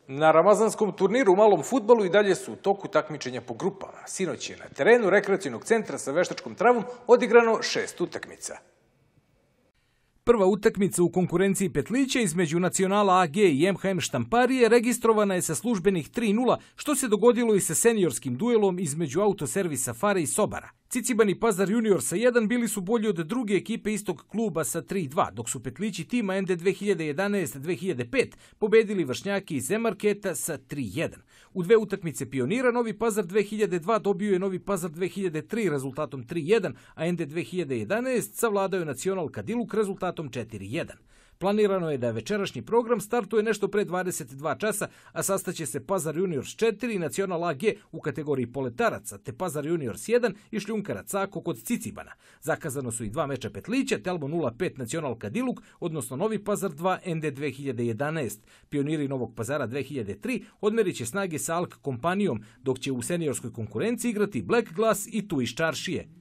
Na ramazanskom turniru u malom fudbalu i dalje su u toku takmičenja po grupama. Sinoć je na terenu rekreacionog centra sa veštačkom travom odigrano 6 utakmica. Prva utakmica u konkurenciji petlića između Nacionala AG i MHM Štamparije registrovana je sa službenih 3:0, što se dogodilo i sa seniorskim duelom između autoservisa Fare i Sobara. Cicibani Pazar Junior sa 1 bili su bolji od druge ekipe istog kluba sa 3:2, dok su petlići tima ND 2011-2005 pobedili vršnjaki iz Zemarketa sa 3:1. U dve utakmice pionira Novi Pazar 2002 dobio je Novi Pazar 2003 rezultatom 3:1, a ND 2011 savladao je Nacional Kadiluk rezultatom 4:1. Planirano je da večerašnji program startuje nešto pre 22 časa, a sastaće se Pazar Juniors 4 i Nacional AG u kategoriji poletaraca, te Pazar Juniors 1 i Šljunkarac Ako kod Cicibana. Zakazano su i 2 meča petlića, Telbo 0-5 Nacional Kadiluk, odnosno Novi Pazar 2 ND 2011. Pioniri Novog Pazara 2003 odmerit će snage sa Alk kompanijom, dok će u seniorskoj konkurenciji igrati Black Glass i Tu iz Čaršije.